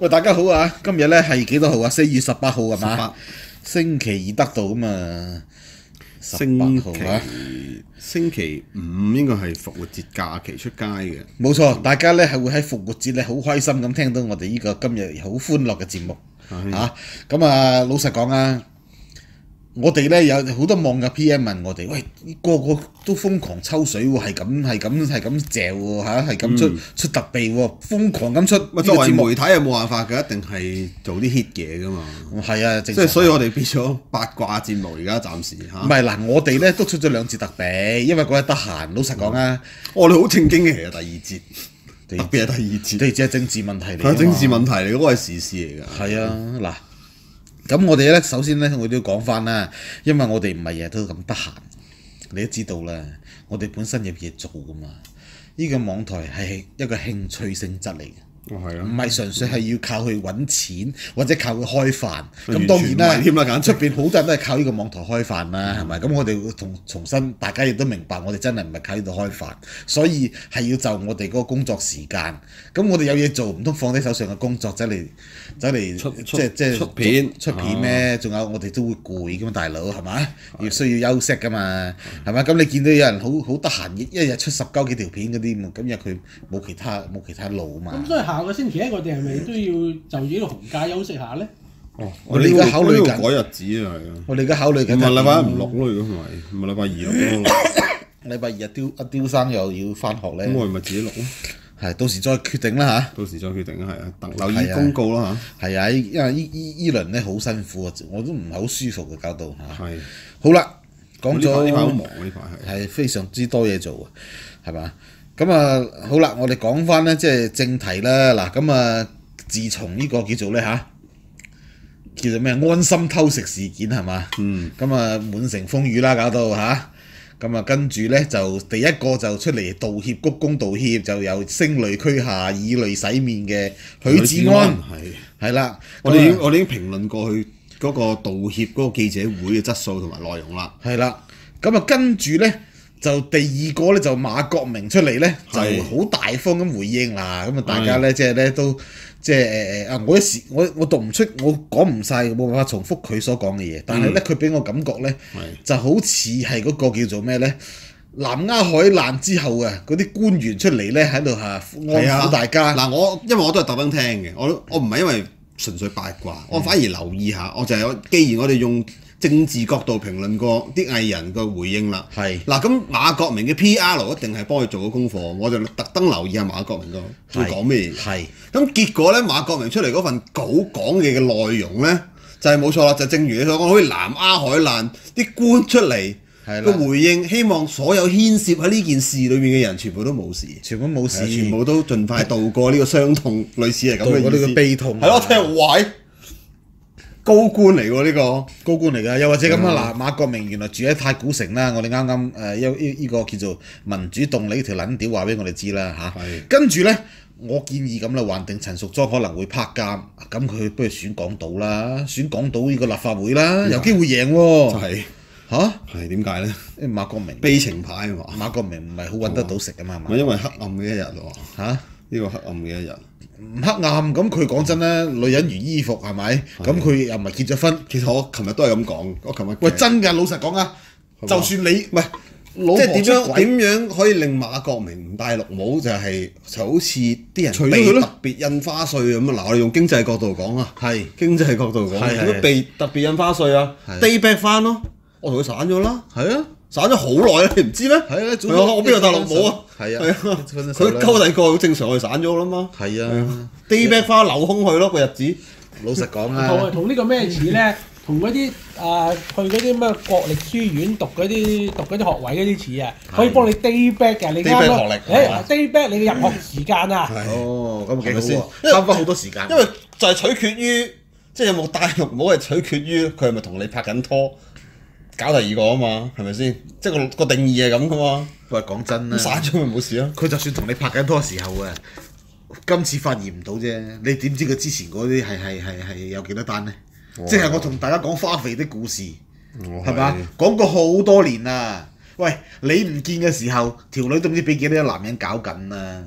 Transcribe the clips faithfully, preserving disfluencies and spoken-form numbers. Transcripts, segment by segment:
喂，大家好啊！今日咧係幾多號啊？四月十八號係嘛？ 十八星期二得到咁啊，十八星號啊， 期星期五應該係復活節假期出街嘅。 冇錯，大家咧係會喺復活節咧好開心咁聽到我哋呢個今日好歡樂嘅節目嚇。咁啊，老實講啊，我哋咧有好多網友 P M 問我哋，喂，個個都瘋狂抽水喎，係咁係咁係咁嚼喎嚇，係咁出、嗯、出特備喎，瘋狂咁出。 咪作為媒體係冇辦法嘅，一定係做啲 hit 嘢噶嘛。 係啊，即係所以我哋變咗八卦節目而家暫時嚇。 唔係嗱，我哋咧都出咗兩節特備，因為嗰日得閒。老實講啊， 我哋好正經嘅，其實第二節。特別係第二節， 第二節係政治問題嚟。 係政治問題嚟，嗰個係時事嚟㗎。 係啊，嗱。咁我哋咧，首先咧，我都要講翻啦，因為我哋唔係日日都咁得閒，你都知道啦。我哋本身有嘢做噶嘛，呢個網台係一個興趣性質嚟嘅。 哦，係啊， 唔係純粹係要靠佢揾錢或者靠佢開飯。咁當然啦，出邊好多人都係靠呢個網台開飯啦，係咪？咁我哋同重新，大家亦都明白，我哋真係唔係靠呢度開飯，所以係要就我哋嗰個工作時間。咁我哋有嘢做，唔通放低手上嘅工作走嚟走嚟即係即係出片出片咩？仲有我哋都會攰噶嘛，大佬係咪？要需要休息噶嘛，係咪？咁你見到有人好好得閒，一日出十鳩幾條片嗰啲，咁因為佢冇其他冇其他路啊嘛。 下個星期一我哋係咪都要就住呢個紅假休息下咧？ 哦，我哋而家考慮緊改日子啊，係啊。 我哋而家考慮緊。 唔係禮拜一唔錄咯，如果唔係，唔係禮拜二錄咯。 禮拜二阿刁阿刁生又要翻學咧。 咁我哋咪自己錄咯。 係，到時再決定啦嚇。 到時再決定係啊，留意公告啦嚇。係啊，因為依依依輪咧好辛苦啊，我都唔係好舒服嘅搞到嚇。 係。 好啦，講咗呢排好忙啊，呢排係。係非常之多嘢做啊，係嘛？咁啊，好啦，我哋講翻咧，即係正題啦。嗱，咁啊，自從呢個叫做咧嚇，叫做咩安心偷食事件係嘛？ 嗯。 咁啊，滿城風雨啦，搞到嚇。咁啊，跟住咧就第一個就出嚟道歉，鞠躬道歉，就由聲淚俱下、以淚洗面嘅許志安係係啦。 我哋已經我哋已經評論過去嗰個道歉嗰個記者會嘅質素同埋內容啦。 係啦。咁啊，跟住咧。就第二個咧就馬國明出嚟咧就好大方咁回應啦，咁啊大家咧即係咧都即係誒誒啊！我一時我我讀唔出，我講唔晒，冇辦法重複佢所講嘅嘢。但係咧佢俾我感覺咧就好似係嗰個叫做咩咧南丫海難之後啊，嗰啲官員出嚟咧喺度嚇安撫大家。 嗱，我因為我都係特登聽嘅，我我唔係因為純粹八卦，我反而留意下，我就係既然我哋用政治角度評論過啲藝人個回應啦， 係嗱咁馬國明嘅 P R 一定係幫佢做咗功課，我就特登留意下馬國明個佢講咩嘢。係咁結果咧，馬國明出嚟嗰份稿講嘅嘅內容咧，就係、是、冇錯啦，就正如你所講，好似南丫海難啲官出嚟個回應，希望所有牽涉喺呢件事裏面嘅人全部都冇事， 全部冇事， 全部都盡快渡過呢個傷痛，類似係咁嘅意思。渡過呢個悲痛。 係咯，聽壞。高官嚟喎呢個， 高官嚟㗎，又或者咁啊嗱，馬國明原來住喺太古城啦，我哋啱啱誒有呢呢個叫做民主動力條撚屌話俾我哋知啦嚇，跟住咧我建議咁啦，橫掂陳淑莊可能會拍監，咁佢不如選港島啦，選港島呢個立法會啦，有機會贏喎。 係嚇， 係點解咧？ 因為馬國明悲情牌啊嘛， 馬國明唔係好揾得到食啊嘛， 咪因為黑暗嘅一日喎嚇， 呢個黑暗嘅一日。 唔黑暗咁，佢講真咧，女人如衣服係咪？咁佢又唔係結咗婚。 其實我琴日都係咁講，我琴日喂真㗎，老實講啊，就算你唔係即係點樣點樣可以令馬國明唔戴綠帽，就係就好似啲人避特別印花稅咁啊！嗱，我哋用經濟角度講啊， 係經濟角度講，點樣避特別印花稅啊 ？Day back 翻咯，我同佢散咗啦。 係啊。 散咗好耐啦，你唔知咩？ 係啊， 我邊度戴綠帽啊？ 係啊， 佢溝第個好正常，我哋散咗啦嘛。 係啊 ，day back 花扭空去咯個日子。 老實講啊， 同同呢個咩似咧？同嗰啲啊去嗰啲咩國力書院讀嗰啲讀嗰啲學位嗰啲似啊，可以幫你 day back 嘅，你啱啱誒 day back 你嘅入學時間啊。 哦，咁幾好喎，慳翻好多時間。 因為就係取決於即係有冇戴綠帽，係取決於佢係咪同你拍緊拖。搞第二個啊嘛，係咪先？即係個個定義係咁噶嘛。 喂，講真啦， 散咗咪冇事咯。 佢就算同你拍緊拖時候啊，今次發現唔到啫。你點知佢之前嗰啲係係係係有幾多單咧？即係我同大家講花肥的故事，係嘛？講過好多年啦。喂，你唔見嘅時候，條女都唔知俾幾多個男人搞緊啊！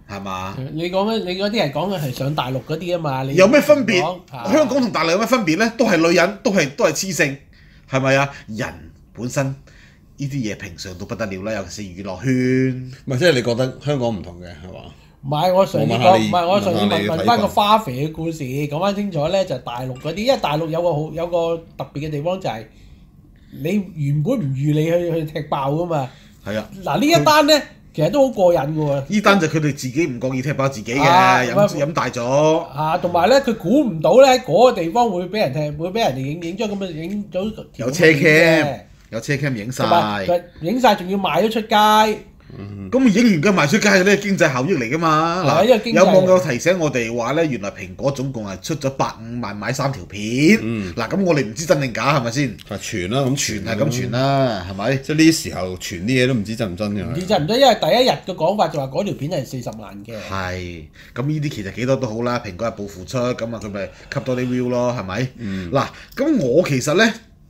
係嘛？ 你講緊你嗰啲係講嘅係上大陸嗰啲啊嘛，你有咩分別？ 啊香港同大陸有咩分別咧？都係女人，都係都係雌性，係咪啊？人本身呢啲嘢平常到不得了啦，尤其是娛樂圈。 唔係即係你覺得香港唔同嘅係嘛？ 唔係我上次我問下你講，唔係我上次問下你嘅睇法問問翻個花肥嘅故事，講翻清楚咧，就係大陸嗰啲，因為大陸有個好有個特別嘅地方就係你原本唔預你去去踢爆噶嘛。 係啊， 嗱呢一單咧，其實都好過癮嘅喎。 呢單就佢哋自己唔覺意踢爆自己嘅， 啊飲飲大咗。 啊，同埋咧，佢估唔到咧，嗰個地方會俾人踢，會俾人哋影影咗咁嘅影咗條有車 cam，有車 cam 影晒。 同埋佢影晒仲要賣咗出街。 咁影完嘅賣出街嗰啲係經濟效益嚟㗎嘛？ 係啊因為經濟有網友提醒我哋話咧，原來蘋果總共係出咗百五萬買三條片。 嗯嗱，咁我哋唔知真定假係咪先？ 係傳啦，咁傳係咁傳啦，係咪？ 即係呢啲時候傳啲嘢都唔知真唔真嘅。 唔知真唔真，因為第一日嘅講法就話嗰條片係四十萬嘅。 係，咁呢啲其實幾多都好啦，蘋果日報付出，咁啊佢咪吸多啲 view 咯，係咪？ 嗯嗱，咁我其實咧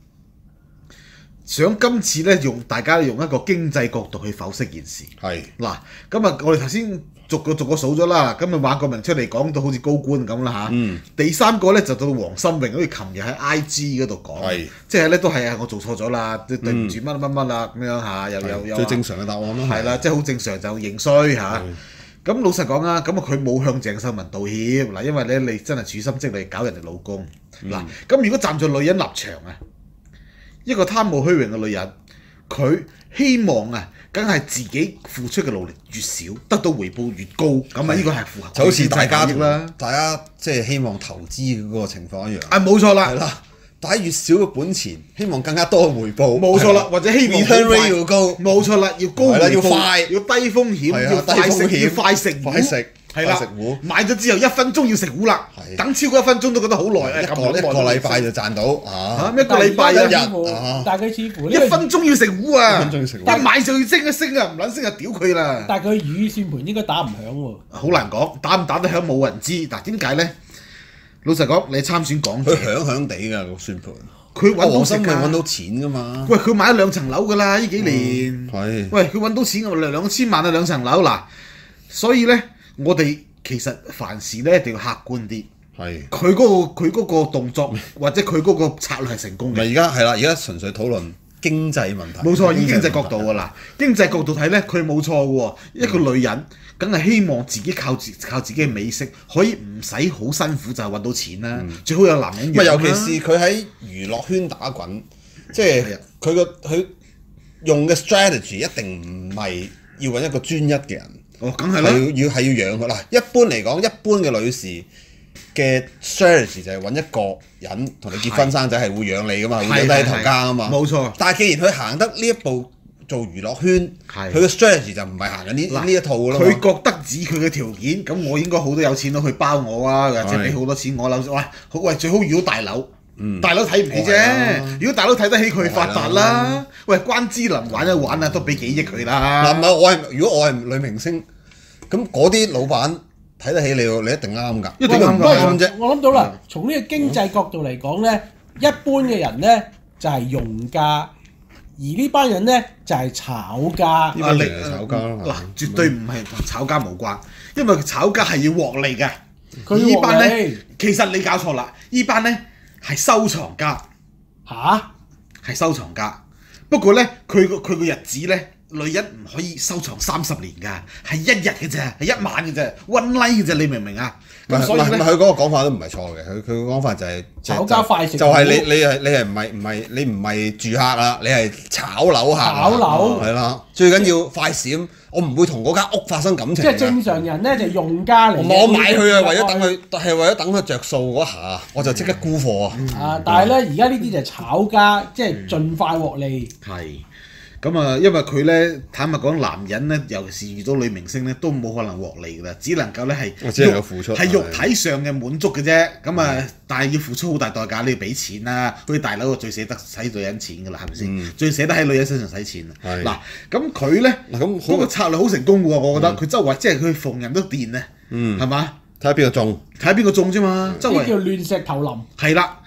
想今次咧用大家用一個經濟角度去剖析件事。 係嗱，咁啊我哋頭先逐個逐個數咗啦，咁啊馬國明出嚟講到好似高官咁啦嚇。 嗯第三個咧就到黃心穎，好似琴日喺 I G 嗰度講， 係即係咧都係啊，我做錯咗啦，對對唔住乜乜乜啦咁樣嚇，又又又最正常嘅答案咯。 係啦，即係好正常就認衰嚇。咁老實講啊，咁啊佢冇向鄭秀文道歉嗱，因為咧你真係處心積慮搞人哋老公嗱。咁、如果站在女人立場啊，一個貪慕虛榮嘅女人，佢希望啊，梗係自己付出嘅努力越少，得到回報越高，咁啊呢個係符合就好似大家經濟效益啦。 大家即係希望投資嗰個情況一樣。 啊冇錯啦， 係啦，大家越少嘅本錢，希望更加多嘅回報。 冇錯啦，或者希望 return 好快 rate 要高。 冇錯啦，要高係啦回報要快要低風險， 係啊要快食， 低風險要快食糊快食係啦快食糊， 買咗之後一分鐘要食糊啦， 係等超過一分鐘都覺得好耐啊！ 一咁個一個耐都未食禮拜就賺到啊！ 嚇一個禮拜一但係而家似乎日啊但係佢似乎呢一個分鐘要食糊啊！ 一分鐘要食糊一買就要升一升啊！唔撚升就屌佢啦！ 但係佢預算盤應該打唔響喎。 好難講，打唔打得響冇人知。嗱點解咧？老實講，你參選港佢姐， 響響地㗎個算盤。 佢揾到食黃心穎揾㗎。 到錢㗎嘛？ 喂，佢買咗兩層樓㗎啦，呢幾年。 係喂，佢揾到錢，我兩兩千萬啊兩層樓嗱，所以咧，我哋其實凡事咧一定要客觀啲。 係。 佢嗰、個佢嗰個動作或者佢嗰個策略係成功咪嘅， 而家係啦，而家純粹討論經濟問題。 冇錯。以經濟角問題度啊嗱，經濟角度睇咧，佢冇錯嘅喎。一個女人梗係希望自己靠自靠自己嘅美色，可以唔使好辛苦就揾到錢啦。最好有男人養唔係，尤其啦是佢喺娛樂圈打滾，即係係啊佢個佢用嘅 strategy 一定唔係要揾一個專一嘅人， 哦，梗係係啦。 要要係要養佢啦。一般嚟講，一般嘅女士嘅 strategy 就係揾一個人同你結婚生仔，係會養你噶嘛，會養得起頭家噶嘛。 冇錯。 但係既然佢行得呢一步做娛樂圈， 係佢嘅 strategy 就唔係行緊呢呢一套噶啦嘛。 佢覺得指佢嘅條件，咁我應該好多有錢佬去包我啊，或者俾好多錢我樓。喂，好喂，最好遇到大佬。大佬睇唔起啫， 哦係啊如果大佬睇得起佢發達啦，喂關之琳玩一玩啊，都俾幾億佢啦。 嗱，唔係我係如果我係女明星，咁嗰啲老闆睇得起你喎，你一定啱㗎。 一定啱㗎唔啱啫。 我諗到啦，從呢個經濟角度嚟講咧，一般嘅人咧就係用家，而呢班人咧就係炒家。 呢班人係炒家啦嗱，絕對唔係同炒家無關，因為炒家係要獲利嘅。 佢呢班獲利咧，其實你搞錯啦，呢班咧係收藏家， 嚇？ 係收藏家。不過咧，佢個佢個日子咧，女人唔可以收藏三十年㗎，係一日嘅啫，係一晚嘅啫，one night 嘅啫，你明唔明啊？ 唔係咁所以咧， 唔係佢嗰個講法都唔係錯嘅，佢佢個講法就係炒家快食就係糊你你係你係唔係唔係你唔係住客啦，你係炒樓客。 炒樓係啦，最緊要快閃，我唔會同嗰間屋發生感情㗎。 即係正常人咧就係用家嚟嘅。 我買佢啊，為咗等佢係為咗等佢着數嗰下，我就即刻沽貨啊！ 啊！但係咧，而家呢啲就係炒家，即係盡快獲利。 係。咁啊，因為佢咧，坦白講，男人咧，尤其是遇到女明星咧，都冇可能獲利㗎啦，只能夠咧係我只能夠付出係肉體上嘅滿足嘅啫。咁啊，但係要付出好大代價，你要俾錢啦。好似大佬最捨得使女人錢㗎啦，係咪先？最捨得喺女人身上使錢啊！ 係嗱，咁佢咧嗱咁嗰個策略好成功㗎喎，我覺得佢周圍即係佢逢人都電啊，係嘛？ 睇下邊個中。 睇下邊個中啫嘛，周圍呢叫亂石頭林。 係啦。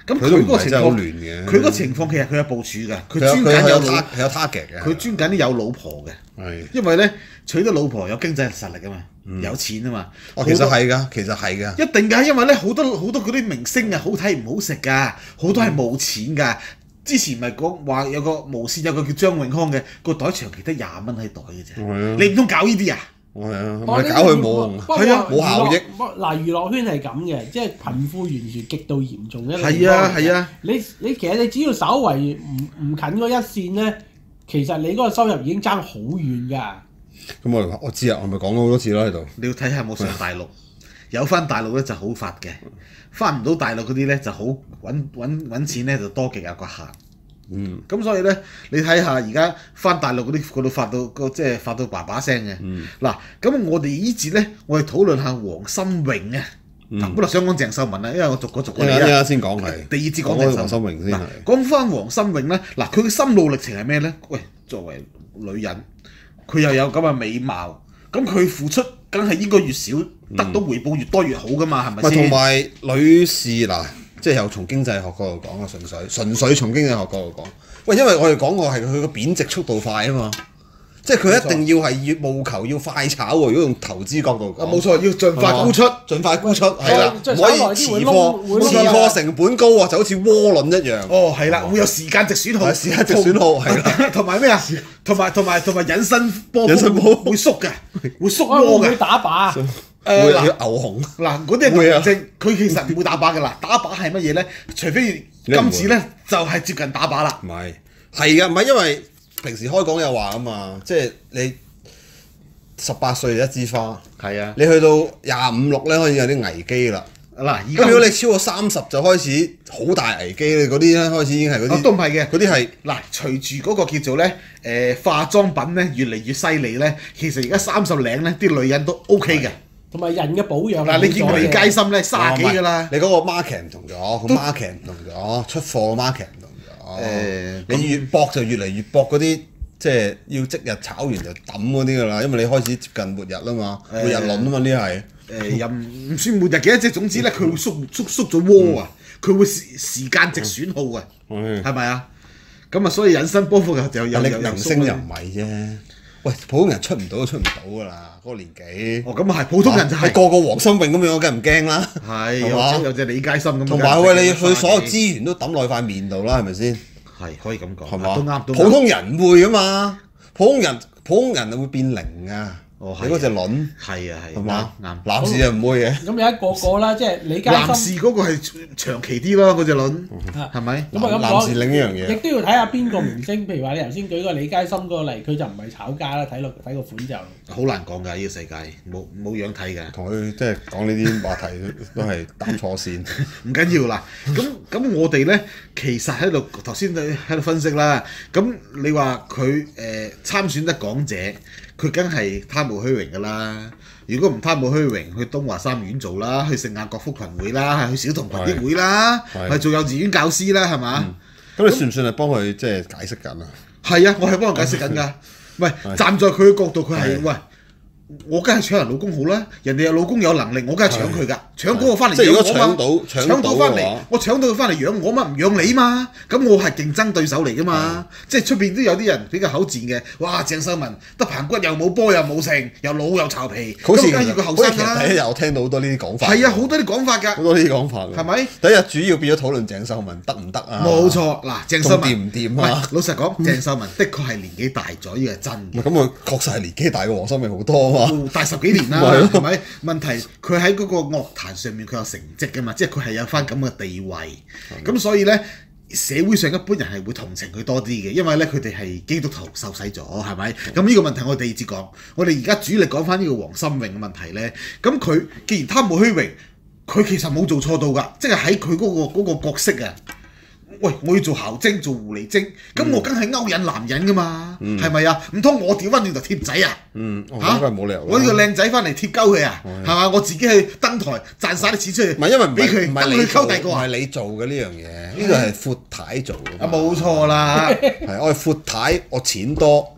咁佢嗰個情況， 佢佢個情況其實佢有部署㗎，佢專揀有老， 佢有 target 嘅， 佢專揀啲有老婆嘅， 係因為咧娶到老婆有經濟實力啊嘛，有錢啊嘛。 哦，其實係㗎，其實係㗎。 一定㗎，因為咧好多好多嗰啲明星啊，好睇唔好食㗎，好多係冇錢㗎。之前咪講話有個無線有個叫張永康嘅個袋長期得廿蚊喺袋嘅啫，你唔通搞呢啲啊？ 係啊，咪搞佢冇，係啊，冇效益。 嗱，娛樂圈係咁嘅，即係貧富懸殊極度嚴重嘅。 係啊係啊， 你你其實你只要稍為唔唔近嗰一線咧，其實你嗰個收入已經爭好遠㗎。 咁我我知啊，我咪講咗好多次啦喺度。 你要睇下有冇上大陸，有翻大陸咧就好發嘅，翻唔到大陸嗰啲咧就好揾揾揾錢咧就多極有個限。嗯，咁所以咧，你睇下而家翻大陸嗰啲嗰度發到個即係發到爸爸聲嘅。嗱、嗯，咁我哋呢節咧，我哋討論下黃心穎啊。嗱、嗯，本來想講鄭秀文啦，因為我逐個逐個嚟啦。先講係。 第二節講鄭黃心穎先。 嗱，講翻黃心穎咧，嗱，佢嘅心路歷程係咩咧？喂，作為女人，佢又有咁嘅美貌，咁佢付出梗係應該越少，得到回報越多越好噶嘛，係咪先？ 同埋女士嗱。即係又從經濟學角度講啊，純粹純粹從經濟學角度講。喂，因為我哋講過係佢個貶值速度快啊嘛，即係佢一定要係要務求要快炒喎。如果用投資角度講， 冇錯，要盡快沽出， 盡快沽出係啦，唔可以持貨，持貨成本高喎，就好似窩輪一樣。 哦，係啦，會有時間值損耗， 時間值損耗係啦， 同埋咩啊？同埋同埋同埋引申波幅會縮嘅，會縮窩嘅， 會打靶。 誒嗱，牛熊嗱嗰啲係正，佢其實唔會打靶嘅啦。打靶係乜嘢咧？除非今次咧就係接近打靶啦。 唔係，係嘅，唔係因為平時開講有話啊嘛，即係你十八歲就一枝花， 係啊， 你去到廿五六咧開始有啲危機啦。嗱，咁如果你超過三十就開始好大危機咧，嗰啲咧開始已經係嗰啲， 都唔係嘅， 嗰啲係嗱，隨住嗰個叫做咧誒化妝品咧越嚟越犀利咧，其實而家三十零咧啲女人都 OK 嘅。 同埋人嘅保養嗱，你見佢李佳芯咧卅幾㗎啦， 你嗰個 market 唔同咗，個 market 唔同咗，出貨個 market 唔同咗。誒，你越搏就越嚟越搏嗰啲，即係要即日炒完就抌嗰啲㗎啦，因為你開始接近末日啦嘛，末日輪啊嘛呢係。誒又唔算末日嘅，即係總之咧，佢會縮縮縮咗窩啊，佢會時時間值損耗啊，係咪啊？咁啊，所以引申波幅又又又又明星又唔係啫。喂，普通人出唔到都出唔到㗎啦，嗰個年紀。 哦，咁啊係，普通人就係個個黃心穎咁樣，我梗係唔驚啦。 係，有有隻李佳芯咁。 同埋喂，你佢所有資源都抌落塊面度啦，係咪先？ 係可以咁講， 係嘛？ 都啱，都啱。 普通人唔會㗎嘛，普通人普通人會變零㗎。 哦， 你嗰隻輪係啊係， 係嘛？ 啱。 男士就唔會嘅。 咁有一個個啦，即係李佳芯。 男士嗰個係長期啲咯，嗰隻輪係咪？ 咁啊咁講， 男士另一樣嘢。 亦都要睇下邊個明星，譬如話你頭先舉個李佳芯嗰個例，佢就唔係炒家啦，睇落睇個款就。 好難講㗎，呢個世界冇冇樣睇㗎。 同佢即係講呢啲話題都係搭錯線。 唔緊要啦，咁咁我哋咧其實喺度頭先喺度分析啦。咁你話佢誒參選得港姐？佢梗係貪慕虛榮㗎啦！如果唔貪慕虛榮，去東華三院做啦，去聖雅各福群會啦，去小童群益會啦，係做幼稚園教師啦，係嘛？ 咁、嗯、你算唔算係幫佢即係解釋緊啊？ 係啊，我係幫佢解釋緊㗎。喂，站在佢嘅角度，佢係喂。我梗係搶人老公好啦，人哋有老公有能力，我梗係搶佢㗎，搶嗰個翻嚟養我嘛。搶到翻嚟，我搶到佢翻嚟養我嘛，唔養你嘛。咁我係競爭對手嚟㗎嘛。即係出邊都有啲人比較口賤嘅，哇！鄭秀文得棚骨又冇波又冇成，又老又巢皮， 好似梗係要佢後生啦。 第一日我聽到好多呢啲講法。 係啊，好多啲講法㗎。 好多呢啲講法。係咪？ 第一日主要變咗討論鄭秀文得唔得啊？ 冇錯，嗱，鄭秀文掂唔掂啊？ 老實講，鄭秀文的確係年紀大咗，呢個係真嘅。 咁佢確實係年紀大過黃心穎好多啊嘛。 大十幾年。啦，係咪？問題佢喺嗰個樂壇上面佢有成績㗎嘛，即係佢係有翻咁嘅地位，咁所以咧社會上一般人係會同情佢多啲嘅，因為咧佢哋係基督徒受洗咗，係咪？咁呢個問題我哋第二節講，我哋而家主力講翻呢個黃心穎嘅問題咧，咁佢既然貪慕虛榮，佢其實冇做錯到㗎，即係喺佢嗰個嗰個角色啊。喂，我要做姣精做狐狸精，咁、嗯、我梗係勾引男人噶嘛，係咪啊？唔通我調翻轉頭貼仔啊？ 嗯，嚇、 哦， 冇理由。 我呢個靚仔翻嚟貼鳩佢啊，係嘛？我自己去登台賺晒啲錢出去， 唔係因為俾佢等佢溝第二個啊？ 唔係你做嘅呢樣嘢，呢個係闊太做嘅。 啊，冇錯啦。 係我係闊太，我錢多，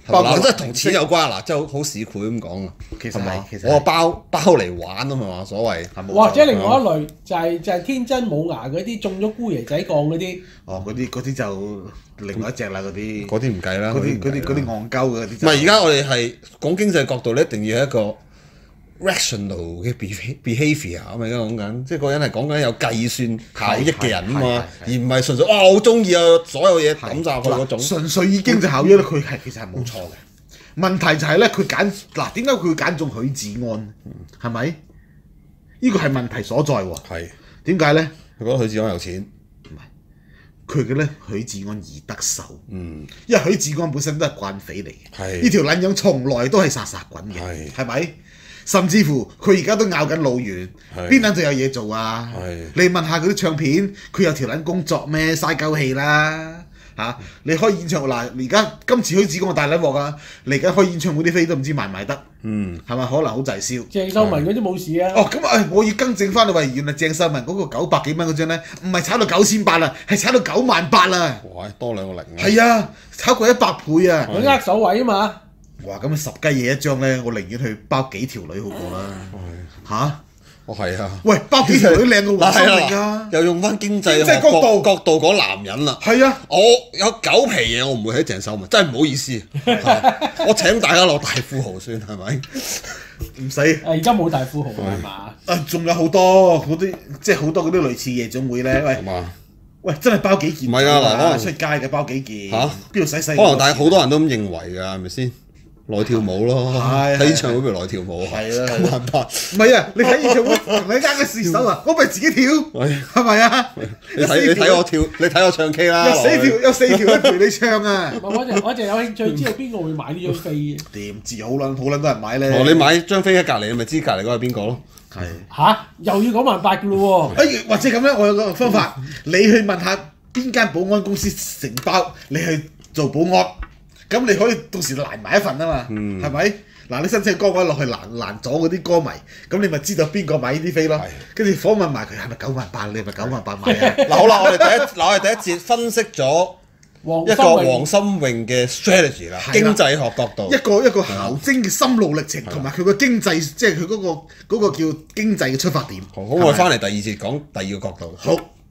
包括即係同錢有關嗱，即係好市儈咁講啊。 其實係，其實我包包嚟玩啊嘛，所謂。 或者另外一類就係就係天真冇牙嗰啲中咗姑爺仔降嗰啲。 哦，嗰啲嗰啲就另外一隻啦，嗰啲。 嗰啲唔計啦。 嗰啲嗰啲嗰啲戇鳩嘅嗰啲。 唔係而家我哋係講經濟角度，你一定要係一個 rational 嘅 behaviour 啊嘛，而家講緊，即係個人係講緊有計算效益嘅人啊嘛，而唔係純粹哇好中意啊，所有嘢抌曬去嗰種。 純粹以經濟效益咧，佢係其實係冇錯嘅。問題就係咧，佢揀嗱點解佢會揀中許志安？係咪？呢個係問題所在喎。 係點解咧？ 佢覺得許志安有錢。 唔係，佢嘅咧許志安易得手。 嗯。 因為許志安本身都係慣匪嚟嘅。 係。 呢條撚樣從來都係殺殺滾嘅。 係。 係咪？甚至乎佢而家都拗緊路源，邊撚就有嘢做啊？你問下嗰啲唱片，佢有條撚工作咩？嘥鳩氣啦嚇、啊！你開演唱會嗱，而家今次許志安大撚鑊啊！嚟緊開演唱會啲飛都唔知賣唔賣得，嗯，係咪可能好滯銷？ 鄭秀文嗰啲冇事啊！ 哦，咁啊，我要更正翻你喂，原來鄭秀文嗰個九百幾蚊嗰張咧，唔係炒到九千八啦，係炒到九萬八啦！ 哇，多兩個零啊！ 係啊，炒過一百倍啊！ 佢握手位啊嘛！ 哇！咁十雞嘢一張咧，我寧願去包幾條女好過啦嚇！ 哦係啊！ 喂，包幾條女靚過黃心穎啊！ 又用翻經濟角度角度講男人啦。係啊！我有九皮嘢，我唔會喺鄭秀文，真係唔好意思。我請大家落大富豪算係咪？ 唔使。 誒而家冇大富豪係嘛？ 啊，仲有好多嗰啲，即係好多嗰啲類似夜總會咧。喂，喂，真係包幾件？ 唔係啊，嗱，可能出街嘅包幾件嚇？邊度使細？ 可能但係好多人都咁認為㗎，係咪先？來跳舞咯，睇演唱會咪來跳舞， 係啦， 九萬八。 唔係啊，你睇演唱會同你啱嘅試手啊，我咪自己跳，係咪啊？ 你睇你睇我跳，你睇我唱 K 啦。 有四條有四條都陪你唱啊！ 我就我就有興趣知道邊個會買呢張飛嘅。 點知好撚好撚多人買咧？ 哦，你買張飛喺隔離，你咪知隔離嗰個係邊個咯？ 係嚇，又要九萬八嘅咯喎！ 誒，或者咁樣，我有個方法，你去問下邊間保安公司承包，你去做保安。咁你可以到時攔埋一份啊嘛，係咪、嗯？嗱，你申請歌位落去攔攔咗嗰啲歌迷，咁你咪知道邊個買呢啲飛咯。跟住訪問埋佢係咪九萬八？你係咪九萬八買啊？ 嗱好啦，我哋第一嗱我哋第一節分析咗一個黃心穎嘅 strategy 啦，經濟學角度， 一個一個校精嘅心路歷程，同埋佢個經濟，即係佢嗰個嗰個叫經濟嘅出發點。 好，我哋翻嚟第二節講第二個角度。 好。